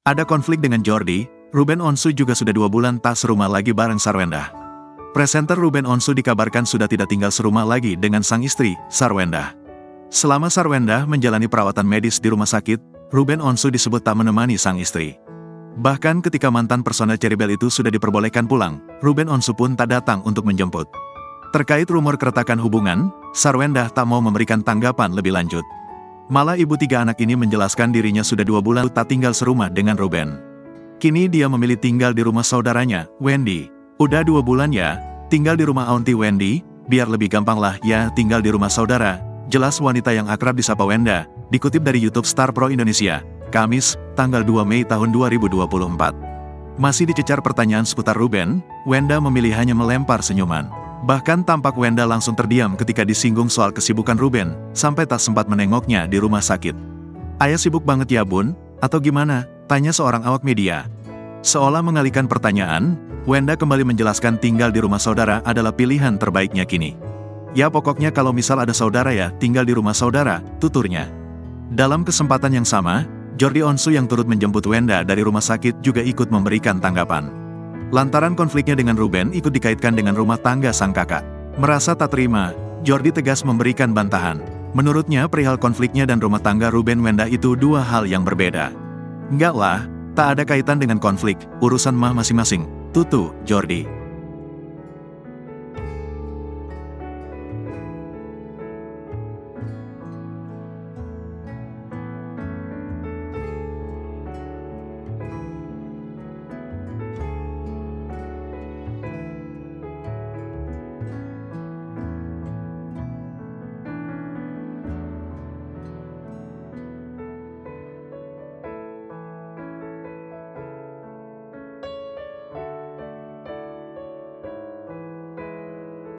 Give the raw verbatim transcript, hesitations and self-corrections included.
Ada konflik dengan Jordi, Ruben Onsu juga sudah dua bulan tak serumah lagi bareng Sarwendah. Presenter Ruben Onsu dikabarkan sudah tidak tinggal serumah lagi dengan sang istri, Sarwendah. Selama Sarwendah menjalani perawatan medis di rumah sakit, Ruben Onsu disebut tak menemani sang istri. Bahkan ketika mantan personel Cherry Belle itu sudah diperbolehkan pulang, Ruben Onsu pun tak datang untuk menjemput. Terkait rumor keretakan hubungan, Sarwendah tak mau memberikan tanggapan lebih lanjut. Malah ibu tiga anak ini menjelaskan dirinya sudah dua bulan tak tinggal serumah dengan Ruben. Kini dia memilih tinggal di rumah saudaranya, Wendy. Udah dua bulan ya, tinggal di rumah Aunty Wendy, biar lebih gampang lah ya tinggal di rumah saudara. Jelas wanita yang akrab disapa Wenda, dikutip dari YouTube Star Pro Indonesia, Kamis, tanggal dua Mei tahun dua ribu dua puluh empat. Masih dicecar pertanyaan seputar Ruben, Wenda memilih hanya melempar senyuman. Bahkan tampak Wenda langsung terdiam ketika disinggung soal kesibukan Ruben, sampai tak sempat menengoknya di rumah sakit. "Ayah sibuk banget ya bun? Atau gimana?" tanya seorang awak media. Seolah mengalihkan pertanyaan, Wenda kembali menjelaskan tinggal di rumah saudara adalah pilihan terbaiknya kini. "Ya pokoknya kalau misal ada saudara ya tinggal di rumah saudara," tuturnya. Dalam kesempatan yang sama, Jordi Onsu yang turut menjemput Wenda dari rumah sakit juga ikut memberikan tanggapan. Lantaran konfliknya dengan Ruben ikut dikaitkan dengan rumah tangga sang kakak. Merasa tak terima, Jordi tegas memberikan bantahan. Menurutnya perihal konfliknya dan rumah tangga Ruben Wenda itu dua hal yang berbeda. "Enggak lah, tak ada kaitan dengan konflik, urusan mah masing-masing," tutu Jordi.